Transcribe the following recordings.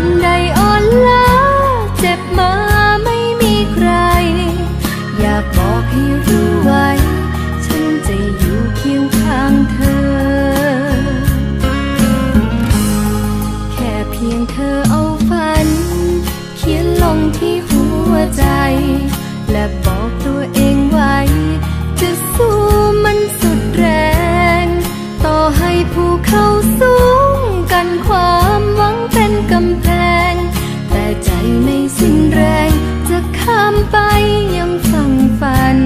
ใดอ่อนล้าเจ็บมาไม่มีใครอยากบอกให้รู้ไว้ฉันจะอยู่เคียงข้างเธอแค่เพียงเธอเอาฝันเขียนลงที่หัวใจและบอกตัวเองไว้จะสู้มันสุดแรงต่อให้ภูเขาสูงกันความหวังเป็นกำแพงแต่ใจไม่สิ้นแรงจะข้ามไปยังฝั่งฝัน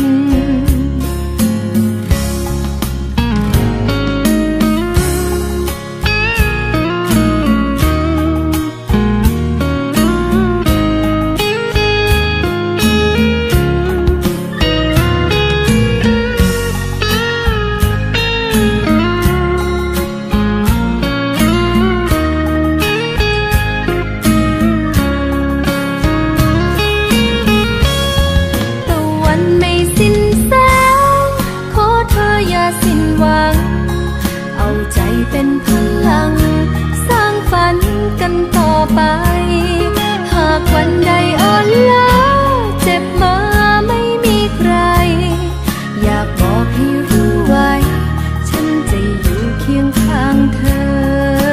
เป็นพลังสร้างฝันกันต่อไปหากวันใดอ่อนล้าเจ็บมาไม่มีใครอยากบอกให้รู้ไว้ฉันจะอยู่เคียงข้างเธอ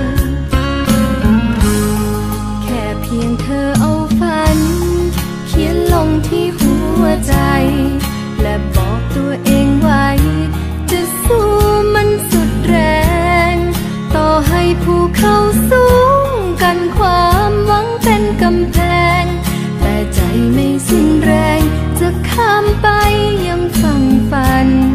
แค่เพียงเธอเอาฝันเขียนลงที่หัวใจและบอกตัวเองไว้จะสู้มันสุดแรงต่อให้ภูเขาสูงกันความหวังเป็นกำแพงแต่ใจไม่สิ้นแรงจะข้ามไปยังฝั่งฝัน